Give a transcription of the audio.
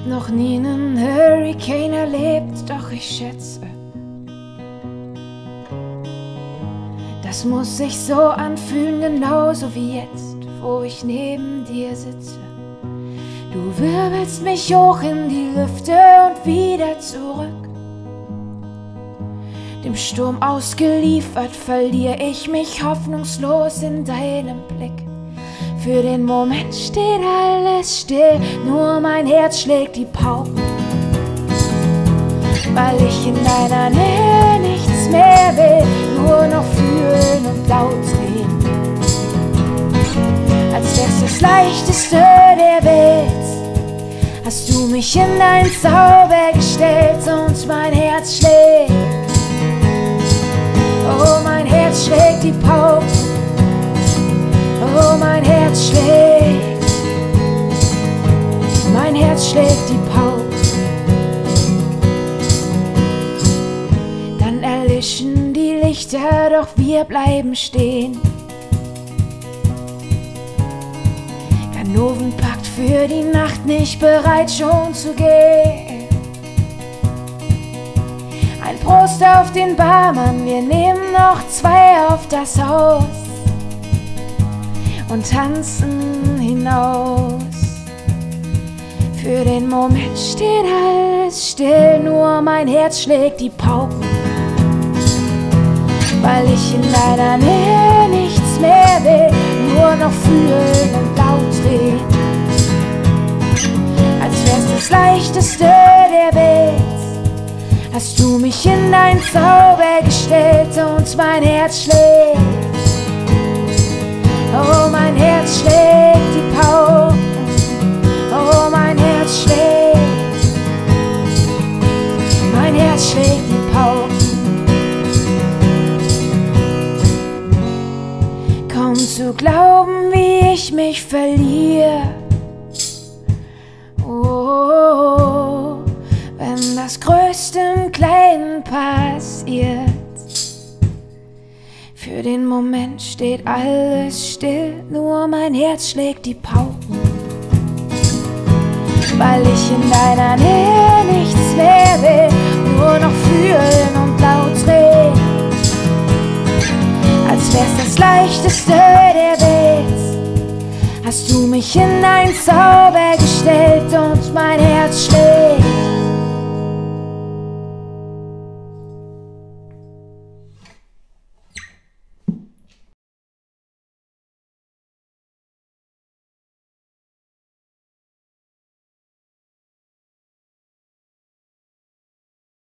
noch nie einen Hurricane erlebt, doch ich schätze, das muss sich so anfühlen, genauso wie jetzt, wo ich neben dir sitze. Du wirbelst mich hoch in die Lüfte und wieder zurück. Dem Sturm ausgeliefert verliere ich mich hoffnungslos in deinem Blick. Für den Moment steht alles still, nur mein Herz schlägt die Pauken, weil ich in deiner Nähe nichts mehr will, nur noch fühlen und laut reden, als wär's das Leichteste der Welt. Hast du mich in dein Zauber gestellt und mein Herz schlägt. Oh, mein Herz schlägt die Pauken. Oh, mein Herz schlägt. Mein Herz schlägt die Pauken. Dann erlischen die Lichter, doch wir bleiben stehen. Ganovenpakt für die Nacht, nicht bereit schon zu gehen. Ein Prost auf den Barmann, wir nehmen noch 2 auf das Haus und tanzen hinaus. Für den Moment steht alles still, nur mein Herz schlägt die Pauken, weil ich in deiner Nähe nichts mehr will, nur noch fühlen und laut reden, als wär's das Leichteste der Welt. Hast du mich in dein Zauber gestellt und mein Herz schlägt. Oh, mein Herz schlägt die Pauken. Oh, mein Herz schlägt. Mein Herz schlägt die Pauken. Kaum zu glauben, wie ich mich verliere. Oh, wenn das Größte im Kleinen passiert. Für den Moment steht alles still, nur mein Herz schlägt die Pauken, weil ich in deiner Nähe nichts mehr will, nur noch fühlen und laut reden, als wär's das Leichteste der Welt. Hast du mich in dein Zauber gestellt und mein Herz schlägt.